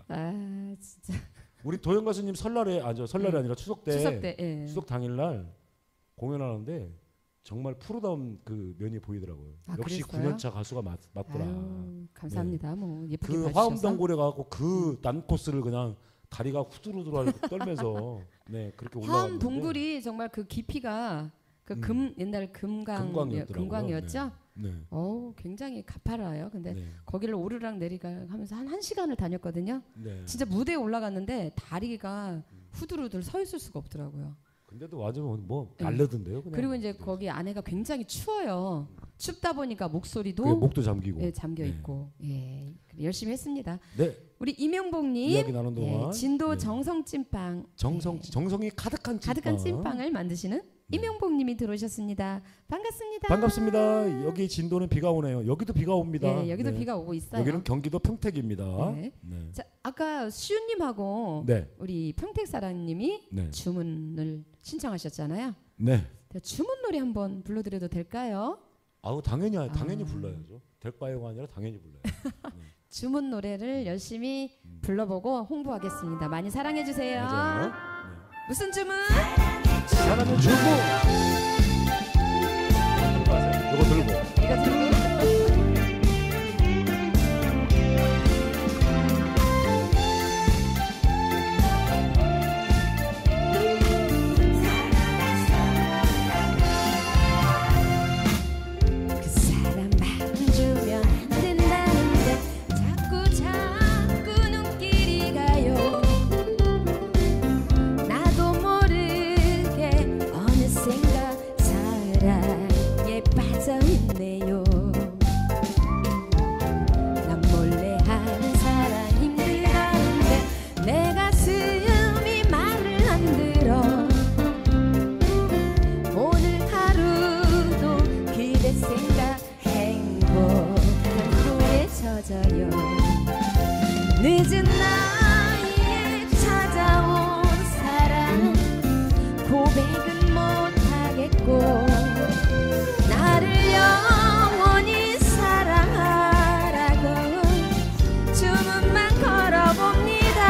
아 진짜. 우리 도영 가수님 설날에 설날이 아니라 추석 때 예. 추석 당일날 공연하는데 정말 프로다운 그 면이 보이더라고요. 역시 그랬어요? 9년차 가수가 맞더라. 아유, 감사합니다. 네. 뭐 예쁘게 그 봐주셔서. 화엄덩굴에 가고 그 난코스를 그냥 다리가 후두루두루 떨면서 네 그렇게 올라왔는데 화엄동굴이 정말 그 깊이가 그 옛날 금광이었죠. 네. 굉장히 가파라요. 근데 네. 거기를 오르락 내리락 하면서 한 1시간을 다녔거든요. 네. 진짜 무대에 올라갔는데 다리가 후두루들 서 있을 수가 없더라고요. 근데도 완전 뭐 날르던데요. 그냥. 그리고 이제 거기 안에가 굉장히 추워요. 춥다 보니까 목소리도 목도 잠기고 예, 잠겨 있고 예, 열심히 했습니다. 네. 우리 이명복님 이야기 나눈 동안 진도 정성찐빵 정성이 가득한 찐빵을 만드시는 이명복님이 들어오셨습니다. 반갑습니다. 반갑습니다. 여기 진도는 비가 오네요. 여기도 비가 옵니다. 네, 여기도 비가 오고 있어요. 여기는 경기도 평택입니다. 네. 네. 자, 아까 수윤님하고 네. 우리 평택사랑님이 네. 주문을 신청하셨잖아요. 네. 주문 노래 한번 불러드려도 될까요? 아우 당연히 불러야죠. 될까요가 아니라 당연히 불러요. 네. 주문 노래를 열심히 불러보고 홍보하겠습니다. 많이 사랑해 주세요. 맞아요. 네. 무슨 주문? 사랑의 주문. 이거 들고. 이거 들고. 늦은 나이에 찾아온 사랑 고백은 못하겠고 나를 영원히 사랑하라고 주문만 걸어봅니다.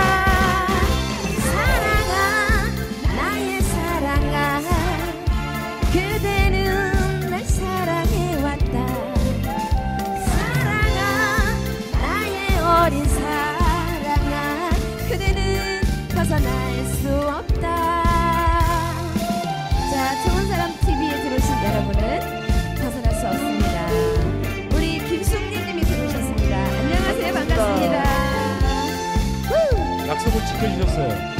사랑아 나의 사랑아 그대는 날 사랑해왔다. 사랑아 나의 어린 사랑아 그대는 벗어날 수 없다. 자, 좋은 사람 TV에 들어오신 여러분은 벗어날 수 없습니다. 우리 김숙리님이 들어오셨습니다. 안녕하세요. 반갑습니다. 약속을 지켜주셨어요.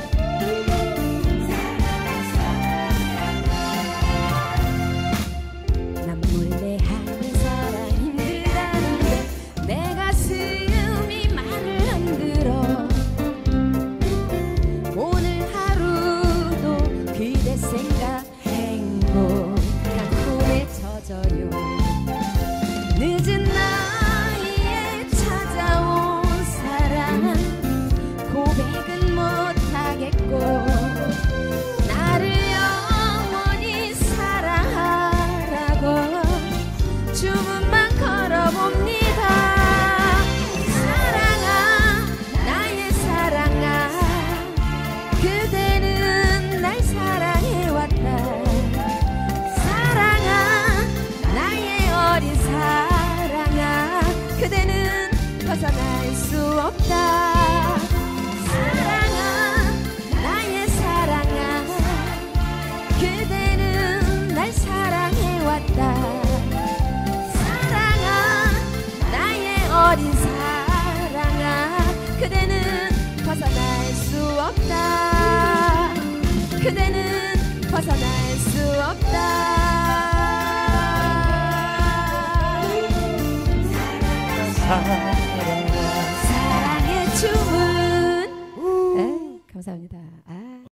난 몰래 하는 사랑 힘들다는데 내 가슴이 말을 흔들어. 오늘 하루도 그대 생각 행복한 꿈에 젖어요. 늦은 나이에 찾아온 사랑 고백은 못하겠고 나를 영원히 사랑하라고 주문만 걸어봅니다. 사랑아 나의 사랑아 그대는 날 사랑해왔다. 사랑아 나의 어린 사랑아 그대는 벗어날 수 없다. 사랑아 나의 사랑아 그대는 날 사랑해왔다. 사랑아 나의 어린 사랑아 그대는 벗어날 수 없다. 그대는 벗어날 수 없다. 사랑의 주문. 네, 감사합니다.